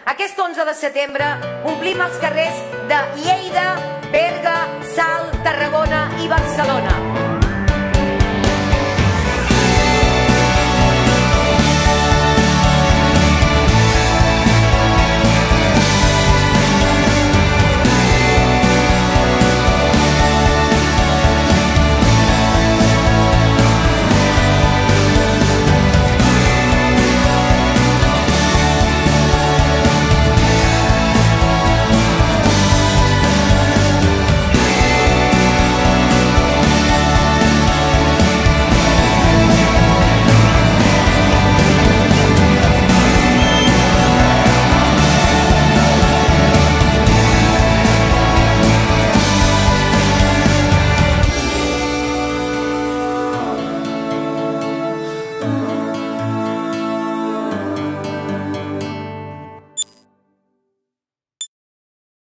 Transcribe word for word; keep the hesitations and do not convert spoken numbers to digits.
Aquest onze de setembre omplim els carrers de Lleida, Berga, Salt, Tarragona i Barcelona.